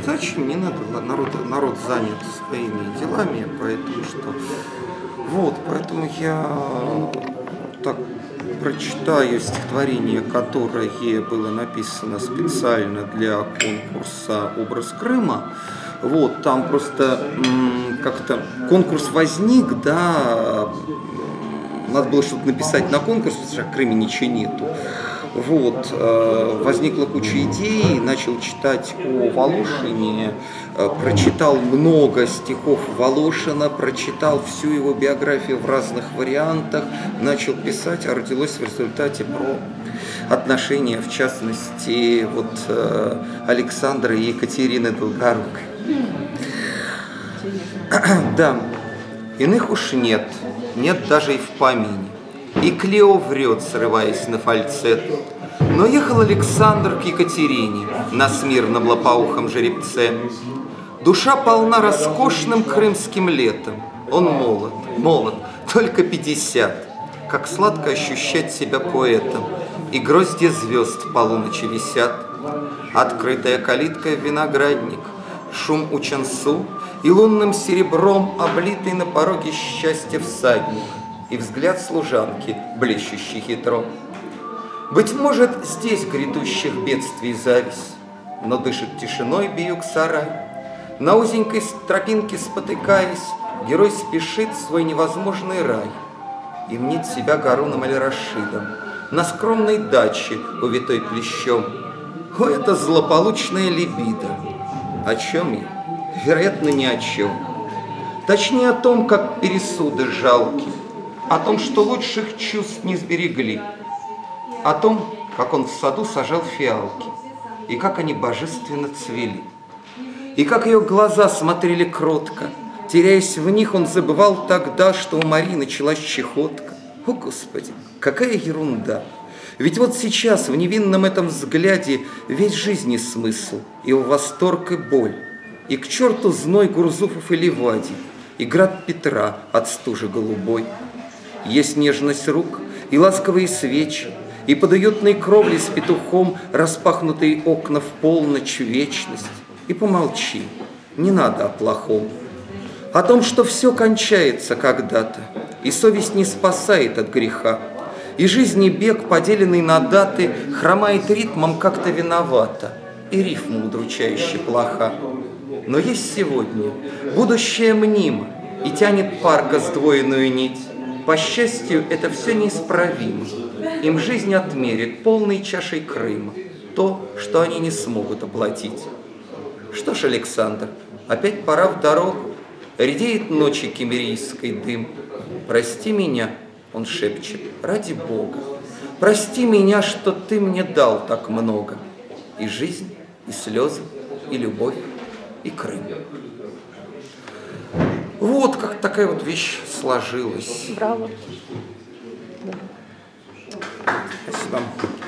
зачем? Не надо, народ занят своими делами, поэтому что... Вот, поэтому я так прочитаю стихотворение, которое было написано специально для конкурса «Образ Крыма». Вот, там просто как-то конкурс возник, да, надо было что-то написать на конкурс, потому что в Крыме ничего нету. Вот, возникла куча идей, начал читать о Волошине, прочитал много стихов Волошина, прочитал всю его биографию в разных вариантах, начал писать, а родилось в результате про отношения, в частности, вот Александра и Екатерины Долгорукой. Да, иных уж нет даже и в помине. И Клео врет, срываясь на фальцет. Но ехал Александр к Екатерине на смирном лопоухом жеребце. Душа полна роскошным крымским летом. Он молод, только 50. Как сладко ощущать себя поэтом. И гроздья звезд в полуночи висят. Открытая калитка в виноградник, шум у чансу и лунным серебром облитый на пороге счастья всадник. И взгляд служанки, блещущий хитро. Быть может, здесь грядущих бедствий зависть, но дышит тишиной Биюк-сарай. На узенькой тропинке спотыкаясь, герой спешит в свой невозможный рай. И мнит себя Гаруном аль-Рашидом на скромной даче, увитой плещом. О, это злополучная либидо! О чем я? Вероятно, ни о чем. Точнее, о том, как пересуды жалки, о том, что лучших чувств не сберегли, о том, как он в саду сажал фиалки, и как они божественно цвели, и как ее глаза смотрели кротко. Теряясь в них, он забывал тогда, что у Марии началась чехотка. О, Господи, какая ерунда! Ведь вот сейчас в невинном этом взгляде весь жизни смысл, и восторг, и боль, и к черту зной Гурзуфов и Ливадий, и град Петра от стужи голубой. Есть нежность рук и ласковые свечи, и под уютной кровлей с петухом распахнутые окна в полночь вечность. И помолчи, не надо о плохом, о том, что все кончается когда-то, и совесть не спасает от греха, и жизни бег, поделенный на даты, хромает ритмом как-то виновато, и рифма удручающе плоха. Но есть сегодня будущее мнимо, и тянет парка сдвоенную нить. По счастью, это все неисправимо. Им жизнь отмерит полной чашей Крыма то, что они не смогут оплатить. Что ж, Александр, опять пора в дорогу. Редеет ночи киммерийской дым. Прости меня, он шепчет, ради Бога. Прости меня, что ты мне дал так много. И жизнь, и слезы, и любовь, и Крым. Вот как такая вот вещь сложилась. Браво. Спасибо.